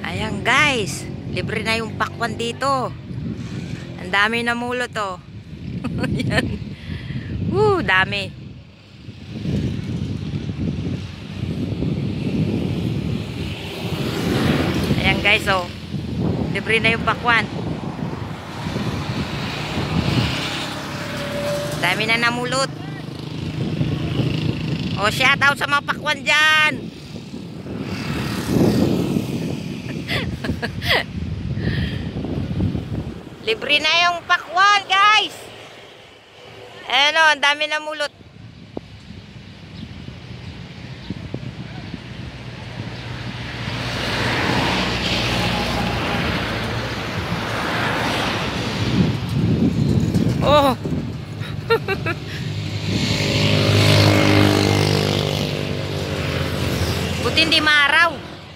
Ayan guys, libre na yung pakwan dito. Ang dami na mulot oh. Ayan. Dami. Ayan guys oh. Libre na yung pakwan. Dami na namulot. Oh, shout out sa mga pakwan dyan. Libre na yung pakwan guys. Ayan o, ang dami na mulot. Oh. Buti hindi maaraw.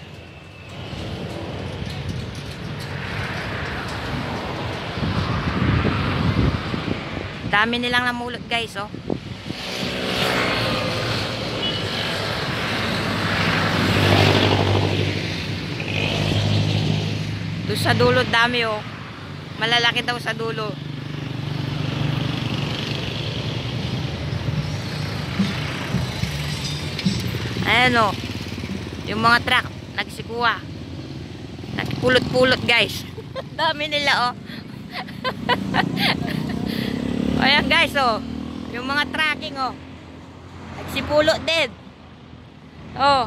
Dami nilang namulot guys oh. Doon sa dulo dami oh. Malalaki daw sa dulo. Ayan oh. Yung mga truck nagsikuha. Nagpulot-pulot guys. Dami nila oh. Ayan guys oh. Yung mga tracking oh. Nagsipulot din. Oh.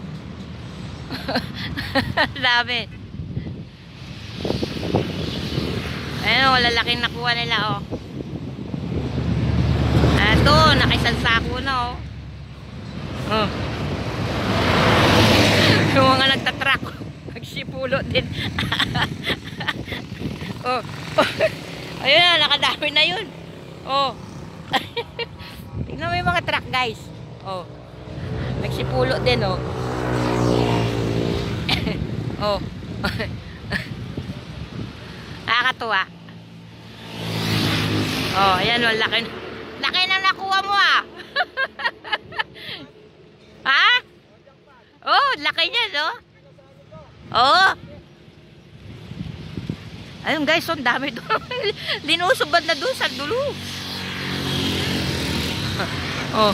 Dami. Ayan oh, lalaking nakuha nila oh. Ito, nakisansako na oh. Oh. Yung mga nagtatrack nagsipulot din. Oh. Ayun na, nakadami na yun. Oh. Tignan mo yung mga truck guys. Oh. Nagsipulot din oh. Oh. Nakakatuwa. Oh, ayan oh, laki. Laki na nakuha mo ah. Ha? Oh, laki niya no? Oh. Ayun guys, ang dami doon. Linusobad na doon sa dulo. Oh.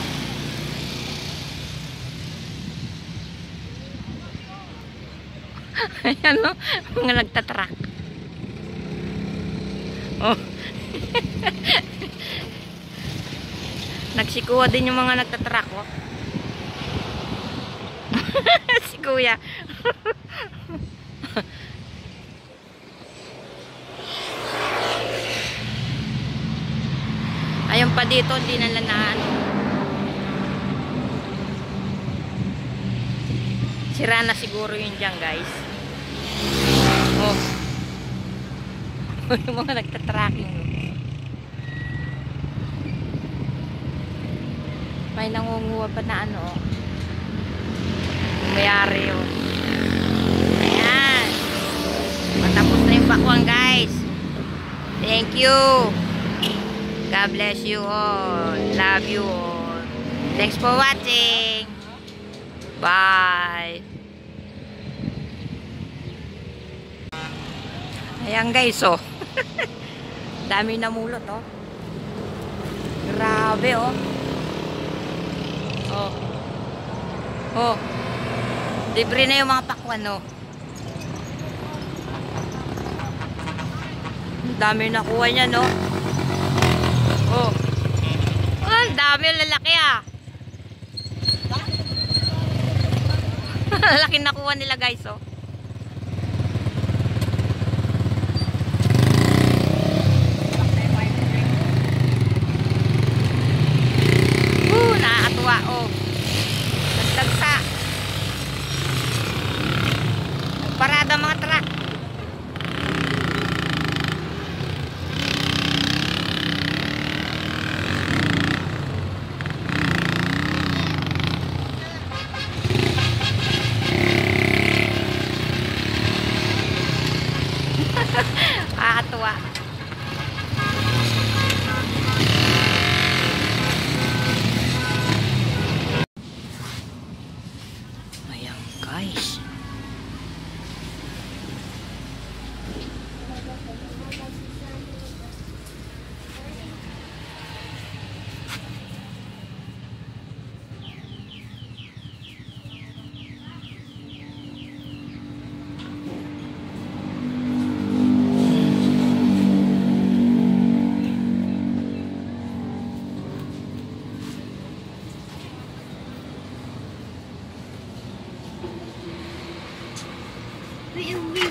Ayan no, mga nagtatrack. Oh. Nagsikuha din yung mga nagtatrack oh. Si kuya. Ayun pa dito, hindi na lanaan. Sira na siguro yun dyan guys. Oh. Yung mga nagtatracking. May nangunguha pa na ano. Mayari yun. Ayan. Matapos na yung bakwang guys. Thank you. God bless you all. Love you all. Thanks for watching. Bye. Ayan guys oh. Dami na mulot oh. Grabe oh. Oh. Oh. Libre na yung mga pakwan oh. Dami nakuha niya no. Oh. Oh, ang dami lalaki ah. Laki nakuha nila guys oh. Nakakatuwa oh. Nagtagsa. Parada mga truck. Nakakatuwa. Ayan guys. Uwi, uwi.